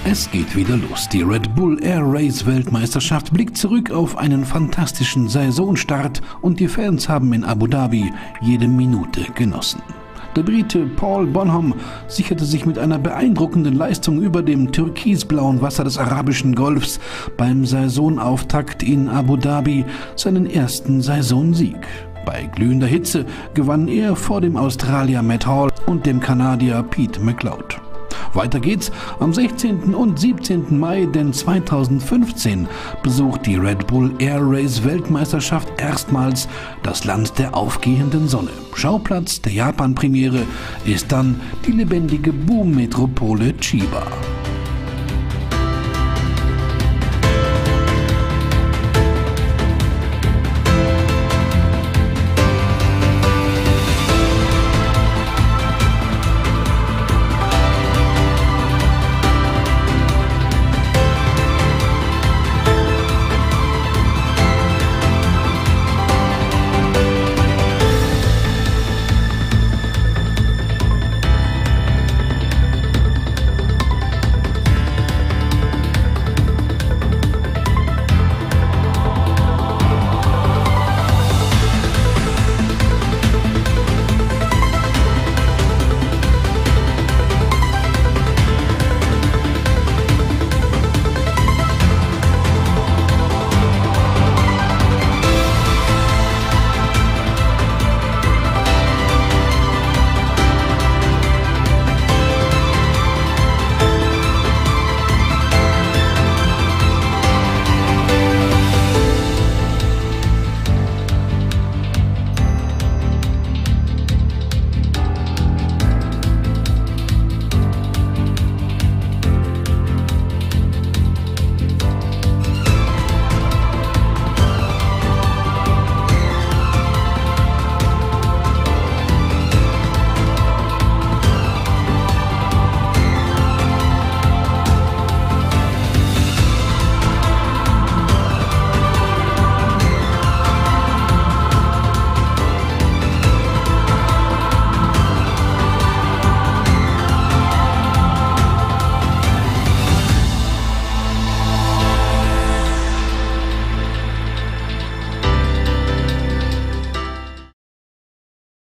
Es geht wieder los. Die Red Bull Air Race Weltmeisterschaft blickt zurück auf einen fantastischen Saisonstart und die Fans haben in Abu Dhabi jede Minute genossen. Der Brite Paul Bonhomme sicherte sich mit einer beeindruckenden Leistung über dem türkisblauen Wasser des arabischen Golfs beim Saisonauftakt in Abu Dhabi seinen ersten Saisonsieg. Bei glühender Hitze gewann er vor dem Australier Matt Hall und dem Kanadier Pete McLeod. Weiter geht's am 16. und 17. Mai, denn 2015 besucht die Red Bull Air Race Weltmeisterschaft erstmals das Land der aufgehenden Sonne. Schauplatz der Japan-Premiere ist dann die lebendige Boom-Metropole Chiba.